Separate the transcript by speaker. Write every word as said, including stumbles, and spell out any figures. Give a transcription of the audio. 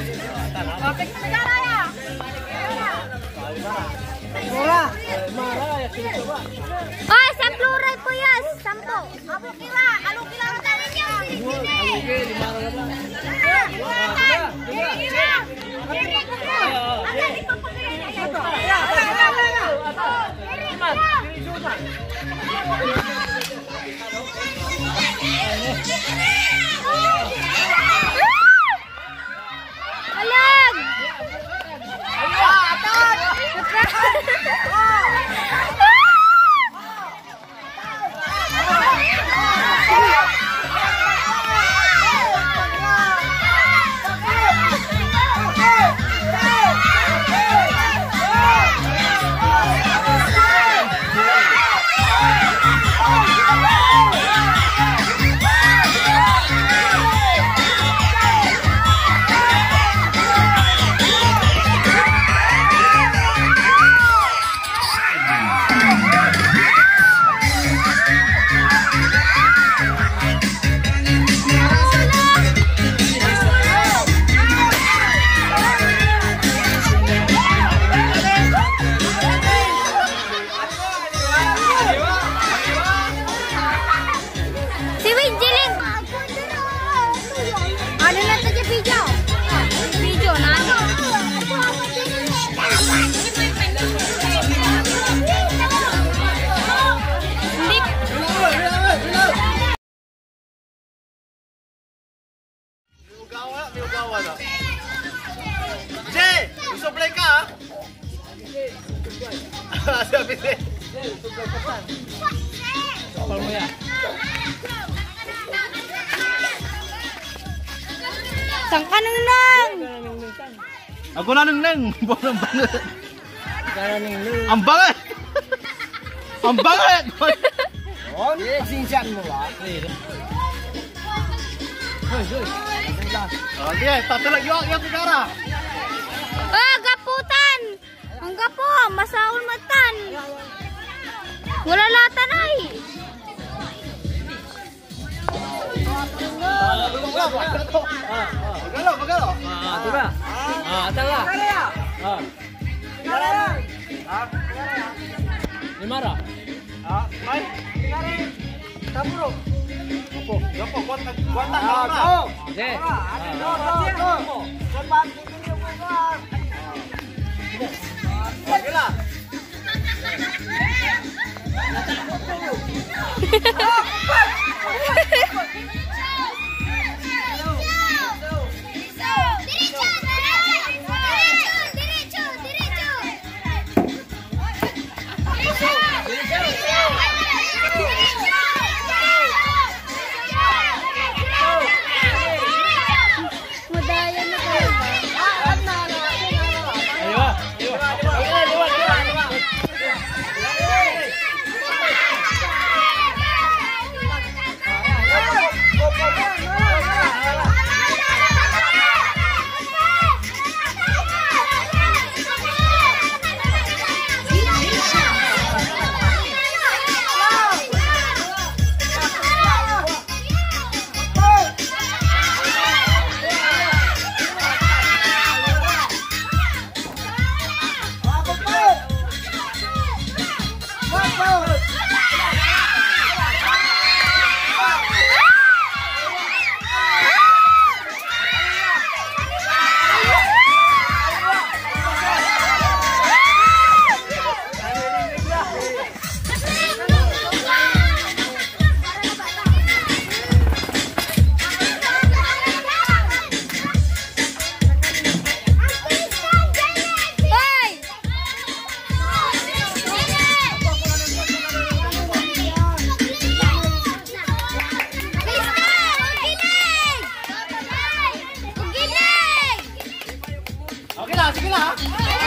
Speaker 1: Topik negara ya.
Speaker 2: Murah. Marah ya kita coba.
Speaker 1: Oh, sepuluh ribu ya, sampo. Abu kila, alu kila tadinya sini.
Speaker 2: Oke, di mana lah?
Speaker 1: Ada di pokok ini.
Speaker 2: Ya, ya, ya, ya. Mas, kiri coba.
Speaker 1: Alang.
Speaker 2: Ayo, atas.
Speaker 3: Jay, gusto play ka ha? Sabi Jay.
Speaker 2: Kapal mo ya.
Speaker 1: Sangka nang nang.
Speaker 3: Ako na nang nang. Ang banget. Ang banget. Ang banget.
Speaker 2: Oh, singsan mo ba?
Speaker 3: Okay, tatulog yung yung negara.
Speaker 1: Ah, gaputan. Ang gapo, masaul matan. Wala latan ay.
Speaker 3: Magalo, magalo.
Speaker 2: Ah, ito ba? Ah, ito ba? Ah.
Speaker 3: Ah,
Speaker 2: Limara.
Speaker 3: ah, may. Tapuro. Gapo, gapo, kuwanta, kuwanta ka na.
Speaker 2: Oke.
Speaker 3: Okay lah. Okay lah, sige lah.